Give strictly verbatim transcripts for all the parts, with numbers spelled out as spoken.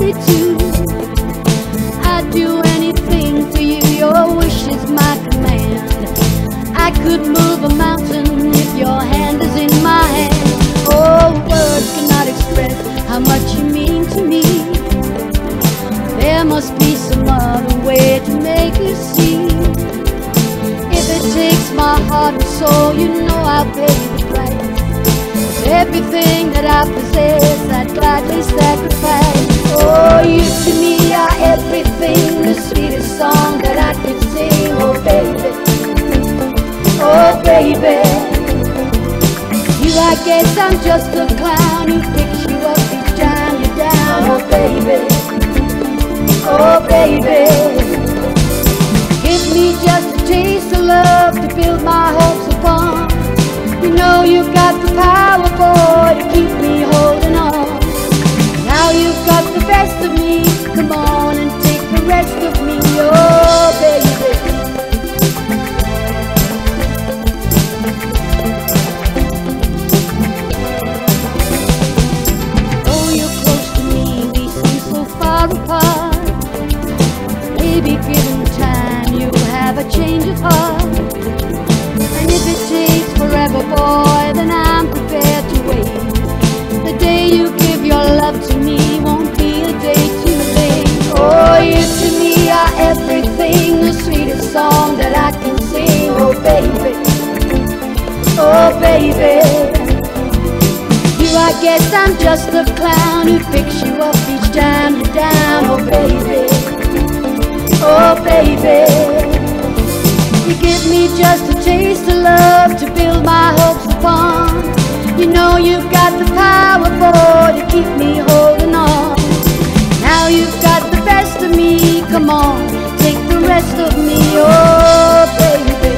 me too. I'd do anything for you, your wish is my command. I could move a mountain if your hand is in my hand. Oh, words cannot express how much you mean to me. There must be some other way to make you see. If it takes my heart and soul, you know I'll pay the price. Everything that I possess, I'd gladly sacrifice. Oh, you to me are everything, the sweetest song that I could sing. Oh, baby, oh, baby. You, I guess I'm just a clown who picks you up each time you're down. Oh, baby, oh, baby. Give me just a taste of love to build my hopes upon. You know you've got the power, boy, to keep me holding on. Now you've got the best of me, come on and take the rest of me, oh baby. Though you're close to me, we seem so far apart. Maybe given time, you'll have a change of heart. And if it takes forever, boy, then I'm prepared to wait. The day you give your love to me won't be a day too late. Oh, you to me are everything, the sweetest song that I can sing. Oh, baby, oh, baby. You, I guess I'm just a clown who picks you up each time you're down. Oh, baby, oh, baby. You give me just a taste of love to build my hopes upon. You know you've got the power, boy, to keep me holding on. Now you've got the best of me, come on, take the rest of me, oh baby.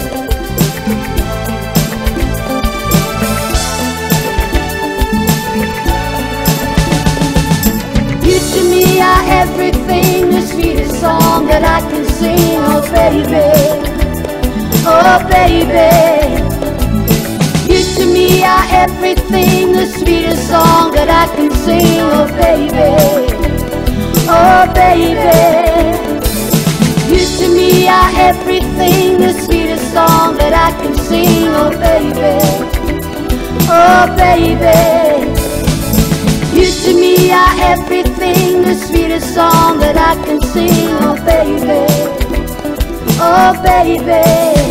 You to me are everything, the sweetest song that I can sing, oh baby. Oh baby, you to me are everything, the sweetest song that I can sing. Oh baby, oh baby, you to me are everything, the sweetest song that I can sing. Oh baby, oh baby, you to me are everything, the sweetest song that I can sing. Oh baby, oh baby.